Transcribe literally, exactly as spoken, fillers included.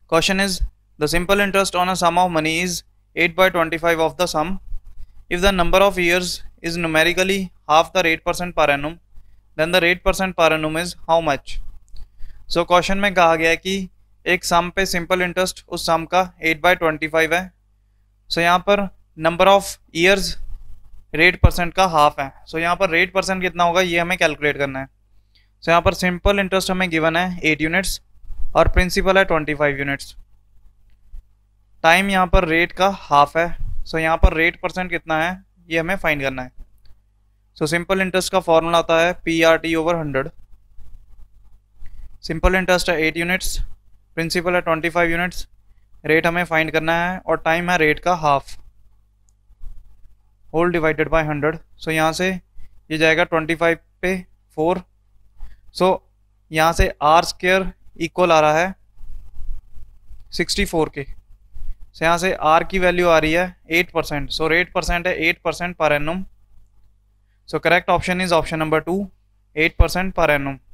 Question is, the simple interest on a sum of money is eight by twenty-five of the sum. If the number of years is numerically half the rate percent per annum, then the rate percent per annum is how much? So question में कहा गया है कि एक सम पे simple interest उस सम का eight by twenty five है. सो so, यहाँ पर number of years rate percent का हाफ है. सो so, यहाँ पर रेट परसेंट कितना होगा ये हमें कैलकुलेट करना है. सो so, यहाँ पर सिंपल इंटरेस्ट हमें गिवन है एट यूनिट्स और प्रिंसिपल है ट्वेंटी फाइव यूनिट्स. टाइम यहाँ पर रेट का हाफ है. सो so, यहाँ पर रेट परसेंट कितना है ये हमें फाइंड करना है. सो सिंपल इंटरेस्ट का फॉर्मूला आता है P R T over hundred. Simple interest है एट यूनिट्स, प्रिंसिपल है ट्वेंटी फाइव यूनिट्स, रेट हमें फाइंड करना है और टाइम है रेट का half, whole divided by hundred. So यहाँ से ये जाएगा ट्वेंटी फाइव पे फोर. सो so, यहाँ से आर स्क्वायर इक्वल आ रहा है सिक्सटी फोर के. सो so, यहाँ से आर की वैल्यू आ रही है eight percent. So rate percent है eight percent per annum. So correct option is option number two, eight percent per annum.